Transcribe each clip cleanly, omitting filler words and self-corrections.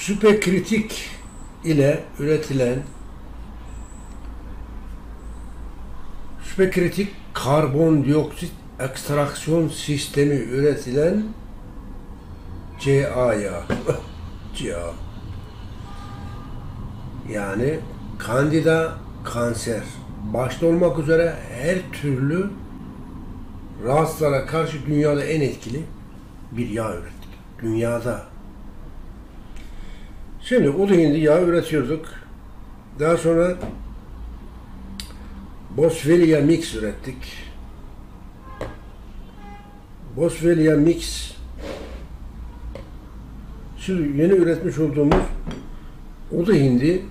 Süperkritik ile üretilen süperkritik karbondioksit ekstraksiyon sistemi üretilen CA yağı. CA. Yani kandida, kanser başta olmak üzere her türlü rahatsızlara karşı dünyada en etkili bir yağ ürettik. Dünyada. Şimdi ulu hindi yağı üretiyorduk. Daha sonra Boswellia Mix ürettik. Boswellia Mix şimdi yeni üretmiş olduğumuz ulu hindi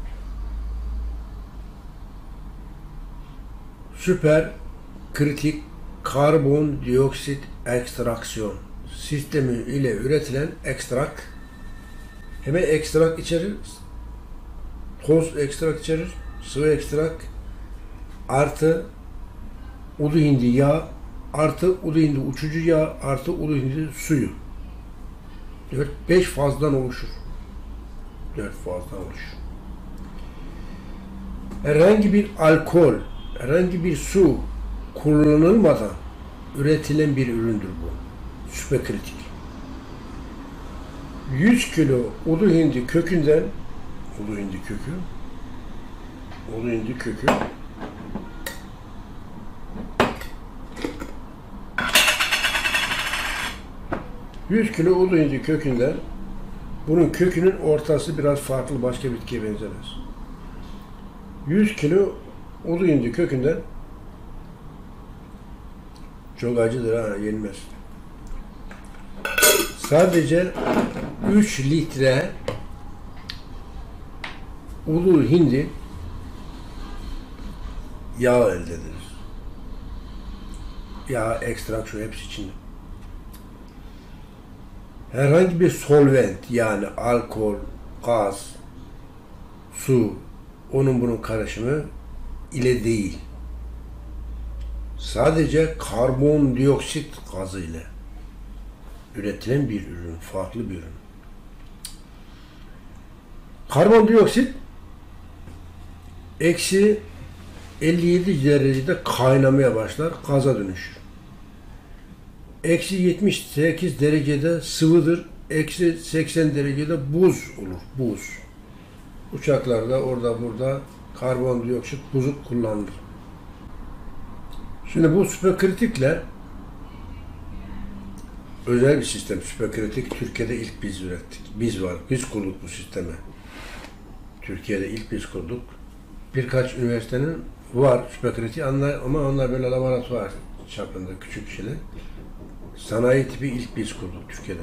süper kritik karbondioksit ekstraksiyon sistemi ile üretilen ekstrak, hem ekstrak içerir, toz ekstrak içerir, sıvı ekstrak artı ulu hindi yağı artı ulu hindi uçucu yağ artı ulu hindi suyu. 4-5 fazdan oluşur. 4 fazdan oluşur. Herhangi bir alkol, herhangi bir su kullanılmadan üretilen bir üründür bu. Süperkritik. 100 kilo ulu hindi kökünden ulu hindi kökü 100 kilo ulu hindi kökünden, bunun kökünün ortası biraz farklı, başka bitkiye benzemez. 100 kilo ulu hindi kökünden, çok acıdır ha, yenmez. Sadece 3 litre ulu hindi yağ elde edilir. Yağ, ekstraksiyon hepsi içinde. Herhangi bir solvent yani alkol, gaz, su, onun bunun karışımı ile değil. Sadece karbondioksit gazı ile üretilen bir ürün, farklı bir ürün. Karbondioksit eksi 57 derecede kaynamaya başlar, gaza dönüşür. Eksi 78 derecede sıvıdır, eksi 80 derecede buz olur, buz. Uçaklarda orada burada karbondioksit buzu kullanılır. Şimdi bu süperkritikle özel bir sistem. Süperkritik Türkiye'de ilk biz ürettik. Biz kurduk bu sistemi. Türkiye'de ilk biz kurduk. Birkaç üniversitenin var süperkritik ama onlar böyle laboratuvar çapında küçük şeyler. Sanayi tipi ilk biz kurduk Türkiye'de.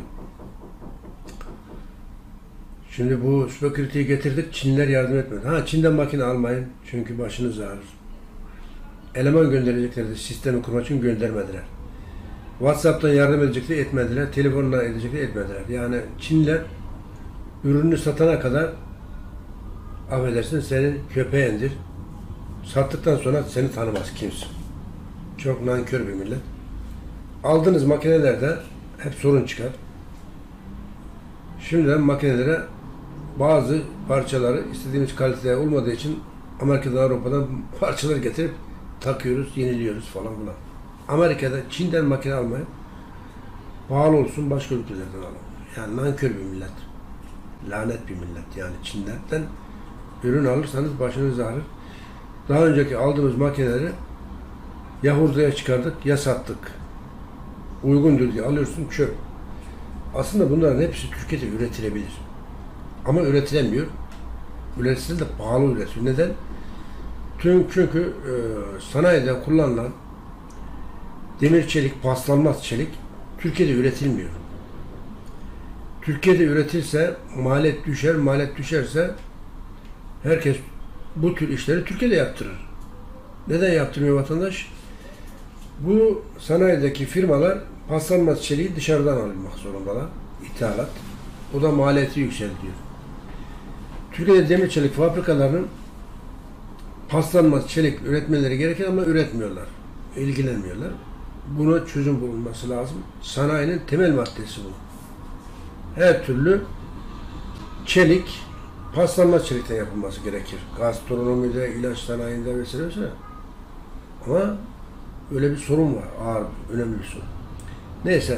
Şimdi bu süperkritiği getirdik, Çinliler yardım etmedi. Çin'den makine almayın çünkü başınız ağrır. Eleman göndereceklerdi, sistemi kurmak için göndermediler. WhatsApp'tan yardım edecekti, etmediler. Telefonla edecekti, etmediler. Yani Çinliler ürünü satana kadar affedersin senin köpeğindir. Sattıktan sonra seni tanımaz kimse. Çok nankör bir millet. Aldığınız makinelerde hep sorun çıkar. Şimdiden makinelere bazı parçaları istediğimiz kalitede olmadığı için Amerika'dan, Avrupa'dan parçalar getirip takıyoruz, yeniliyoruz falan filan. Amerika'da, Çin'den makine almayın. Pahalı olsun, başka ülkelerden alın. Yani nankör bir millet. Lanet bir millet yani Çin'den ürün alırsanız başınız ağrır. Daha önceki aldığımız makineleri ya hurdaya çıkardık ya sattık. Uygundur diye alıyorsun, çöp. Aslında bunların hepsi Türkiye'de üretilebilir. Ama üretilemiyor. Üretilse de pahalı üretiyor. Neden? Çünkü sanayide kullanılan demir çelik, paslanmaz çelik Türkiye'de üretilmiyor. Türkiye'de üretilse maliyet düşer, maliyet düşerse herkes bu tür işleri Türkiye'de yaptırır. Neden yaptırmıyor vatandaş? Bu sanayideki firmalar paslanmaz çeliği dışarıdan almak zorundalar. İthalat. O da maliyeti yükseltiyor. Türkiye'de demir çelik fabrikalarının paslanmaz çelik üretmeleri gereken ama üretmiyorlar. İlgilenmiyorlar. Buna çözüm bulunması lazım. Sanayinin temel maddesi bu. Her türlü çelik, paslanmaz çelikten yapılması gerekir. Gastronomide, ilaç sanayinde vesaire vesaire. Ama öyle bir sorun var. Ağır, önemli bir sorun. Neyse.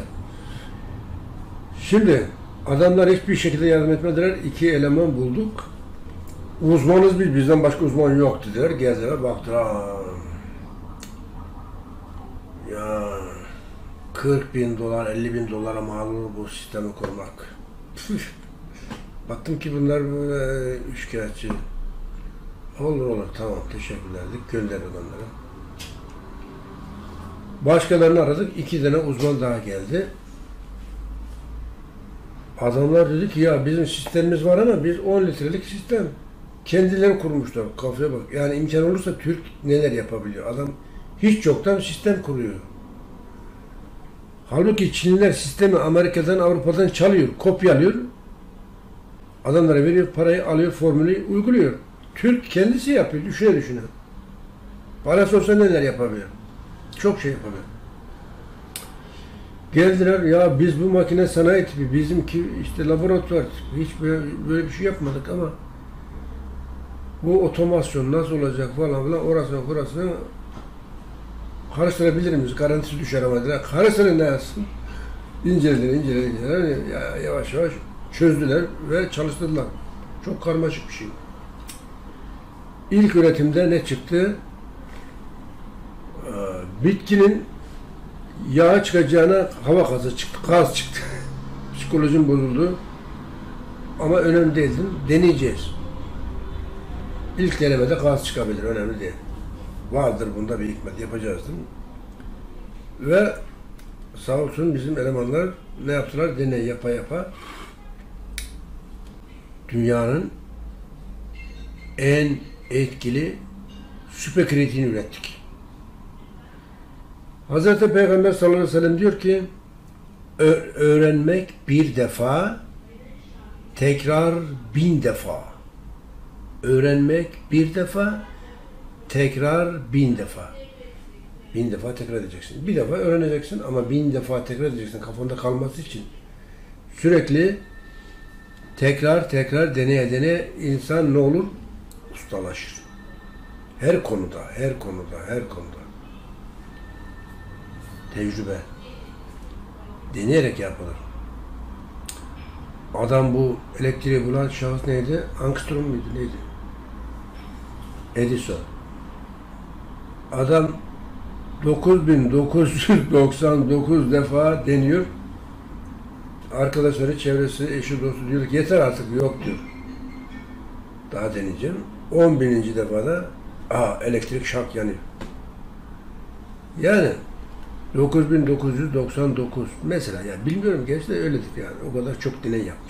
Şimdi adamlar hiçbir şekilde yardım etmediler. 2 eleman bulduk. Uzmanız biz, bizden başka uzman yok dediler. Geldiler, baktılar. Ya 40.000 dolar, 50.000 dolara mal olur bu sistemi kurmak. Baktım ki bunlar böyle şikayetçi. Olur tamam teşekkürler dedik, gönderdik onlara. Başkalarını aradık, 2 tane uzman daha geldi. Adamlar dedi ki ya bizim sistemimiz var ama biz 10 litrelik sistem. Kendileri kurmuşlar, kafaya bak. Yani imkan olursa Türk neler yapabiliyor? Adam hiç yoktan sistem kuruyor. Halbuki Çinliler sistemi Amerika'dan, Avrupa'dan çalıyor, kopyalıyor. Adamlara veriyor, parayı alıyor, formülü uyguluyor. Türk kendisi yapıyor, düşüne. Parası olsa neler yapabiliyor? Çok şey yapabiliyor. Geldiler, ya biz bu makine sanayi tipi, bizimki işte laboratuvar tipi, hiç böyle bir şey yapmadık ama bu otomasyon nasıl olacak falan filan, orasını karıştırabilir miyiz? Garantisi düşer ama dediler. Karıştırın ne yazsın? İncelediler, yavaş yavaş çözdüler ve çalıştırdılar. Çok karmaşık bir şey. İlk üretimde ne çıktı? Bitkinin yağ çıkacağına hava gazı çıktı, gaz çıktı. Psikolojim bozuldu. Ama önemli değildi. Deneyeceğiz. İlk denemede gaz çıkabilir, önemli değil. Vardır bunda bir hikmet, yapacağız değil mi? Ve sağ olsun bizim elemanlar ne yaptılar? Deney yapa dünyanın en etkili süperkritiğini ürettik. Hazreti Peygamber sallallahu aleyhi ve sellem diyor ki öğrenmek bir defa, tekrar 1000 defa. Öğrenmek bir defa, tekrar 1000 defa. 1000 defa tekrar edeceksin. Bir defa öğreneceksin ama 1000 defa tekrar edeceksin kafanda kalması için. Sürekli tekrar deneye insan ne olur? Ustalaşır. Her konuda. Tecrübe. Deneyerek yapılır. Adam bu elektriği bulan şahıs neydi? Armstrong muydu? Neydi? Edison. Adam 9999 defa deniyor. Arkadaşları, çevresi, eşi, dostu diyor ki yeter artık, yok diyor. Daha deneyeceğim. 10.000. defada elektrik şak yanıyor. Yani 9999 mesela, yani bilmiyorum, gerçi de öyledir yani. O kadar çok deney yapmış.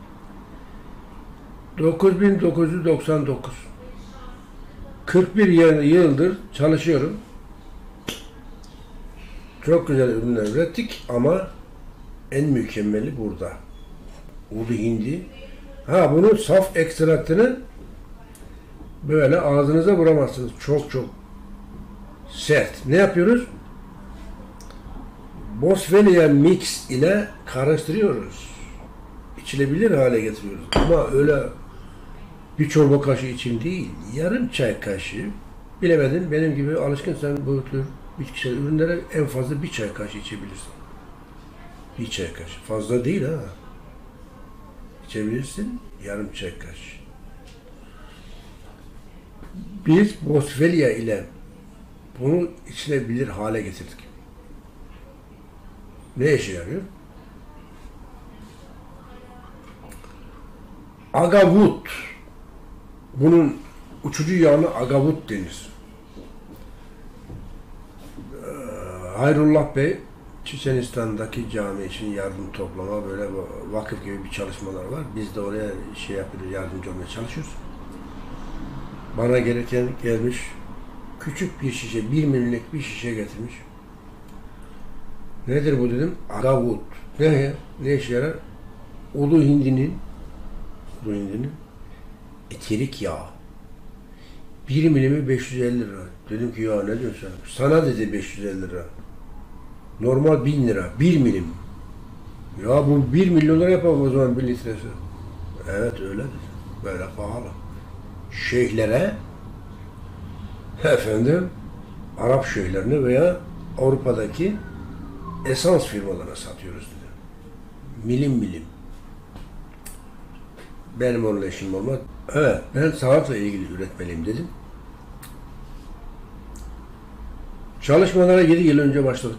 9999 41 yıldır çalışıyorum. Çok güzel ürünler ürettik ama en mükemmeli burada. Ulu hindi. Bunun saf ekstraktını böyle ağzınıza vuramazsınız. Çok sert. Ne yapıyoruz? Boswellia mix ile karıştırıyoruz. İçilebilir hale getiriyoruz. Ama öyle bir çorba kaşığı için değil, yarım çay kaşığı. Bilemedin, benim gibi alışkınsan bu tür bitkisel ürünlere en fazla bir çay kaşığı içebilirsin. Bir çay kaşığı. Fazla değil ha. İçebilirsin, yarım çay kaşığı. Biz Boswellia ile bunu içilebilir hale getirdik. Ne işe yarıyor? Agavut. Bunun uçucu yağına agavut denir. Hayrullah Bey, Çiçenistan'daki cami için yardım toplama, böyle vakıf gibi bir çalışmalar var. Biz de oraya yapıyoruz, yardımcı olmaya çalışıyoruz. Bana gereken gelmiş, küçük bir şişe, 1 milimlik bir şişe getirmiş. Nedir bu dedim? Agavut. Ne işe yarar? Ulu hindinin eterik yağı. 1 milimi 550 lira. Dedim ki ya ne diyorsun sen? Sana dedi 550 lira. Normal 1000 lira. 1 milim. Ya bu 1 milyon lira yapar o zaman 1 litresi. Evet öyledir. Böyle pahalı. Şeyhlere efendim Arap şeyhlerine veya Avrupa'daki esans firmalarına satıyoruz dedi. Milim milim. Benim onunla işim olmaz. Evet, ben sanatla ilgili üretmeliyim dedim. Çalışmalara 7 yıl önce başladık.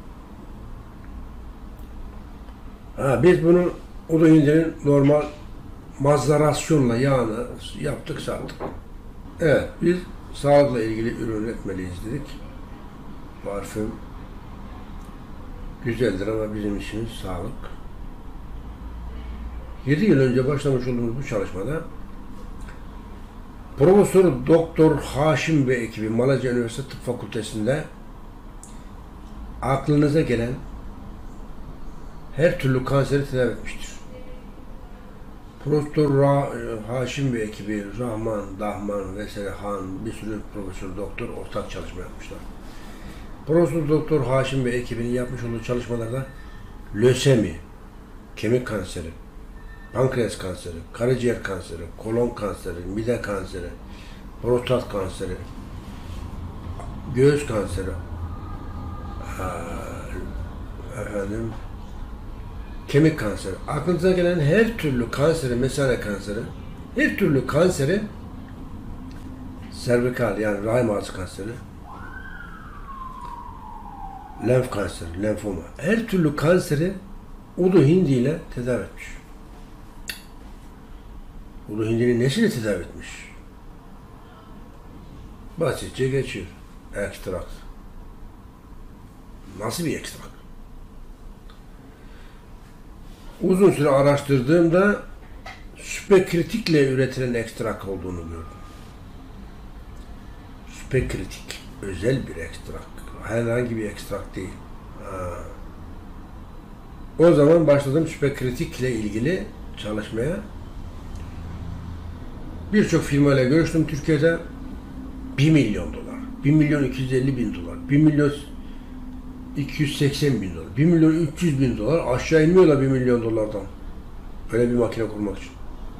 Biz bunu Ulu Hindi'nin normal mazlarasyonla yağını yaptık, sattık. Evet, biz sağlıkla ilgili ürün üretmeliyiz dedik. Parfüm güzeldir ama bizim işimiz sağlık. 7 yıl önce başlamış olduğumuz bu çalışmada Profesör Doktor Haşim ve ekibi Malaysia Üniversitesi Tıp Fakültesi'nde aklınıza gelen her türlü kanseri tedavi etmiştir. Profesör Haşim ve ekibi Rahman, Dahman vesaire Han bir sürü profesör doktor ortak çalışma yapmışlar. Profesör Doktor Haşim ve ekibinin yapmış olduğu çalışmalarda lösemi, kemik kanseri, pankreas kanseri, karaciğer kanseri, kolon kanseri, mide kanseri, prostat kanseri, göğüs kanseri, efendim, kemik kanseri, aklınıza gelen her türlü kanseri, mesane kanseri, her türlü kanseri, servikal yani rahim ağzı kanseri, lenf kanseri, lenfoma, her türlü kanseri Ulu Hindi ile tedavi etmiş. Ulu Hindi'nin nesiyle tedavi etmiş? Basitçe geçiyor. Ekstrakt. Nasıl bir ekstrakt? Uzun süre araştırdığımda süperkritikle üretilen ekstrak olduğunu gördüm. Süperkritik. Özel bir ekstrak. Herhangi bir ekstrak değil. O zaman başladım süperkritikle ilgili çalışmaya. Birçok firmayla görüştüm Türkiye'de. 1 milyon dolar, 1 milyon 250 bin dolar, 1 milyon 280 bin dolar, 1 milyon 300 bin dolar aşağı inmiyorlar 1 milyon dolardan. Böyle bir makine kurmak için.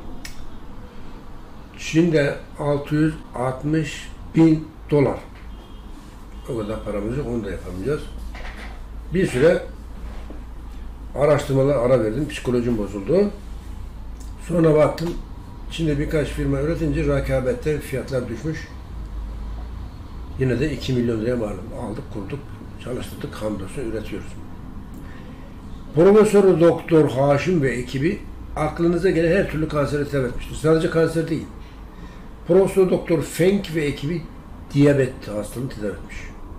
Çin'de 660 bin dolar. O kadar paramız yok, onu da yapamayacağız. Bir süre araştırmalar ara verdim, psikolojim bozuldu. Sonra baktım, Çin'de birkaç firma üretince rekabette fiyatlar düşmüş. Yine de 2 milyon liraya vardım. Aldık, kurduk, çalıştırdık, hamdolsun üretiyoruz. Profesör Doktor Haşim ve ekibi aklınıza gelen her türlü kanseri tedavi etmiştir. Sadece kanser değil. Profesör Doktor Feng ve ekibi diyabet hastalığını tedavi etmiş.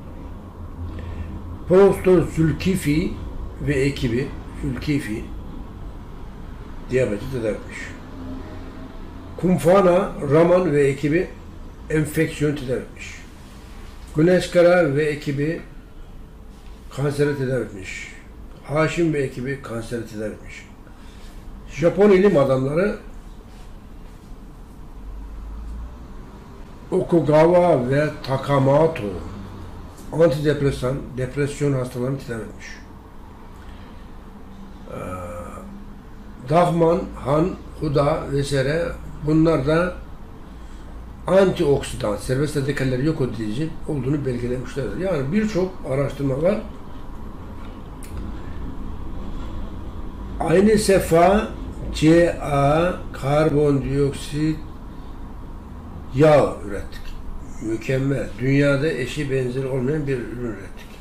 Profesör Zülkifi ve ekibi diyabeti tedavi etmiş. Kumfana Raman ve ekibi enfeksiyon tedavi etmiş. Güneşkara ve ekibi kanseri tedavi etmiş. Haşim ve ekibi kanseri tedavi etmiş. Japon ilim adamları Okugawa ve Takamoto antidepresan, depresyon hastalarını tedavi etmiş. Dahman, Han, Huda vesaire bunlar da antioksidan, serbest radikalleri yok edici olduğunu belgelemişlerdir. Yani birçok araştırma var. Aynı sefa CA karbondioksit yağ ürettik. Mükemmel. Dünyada eşi benzeri olmayan bir ürün ürettik.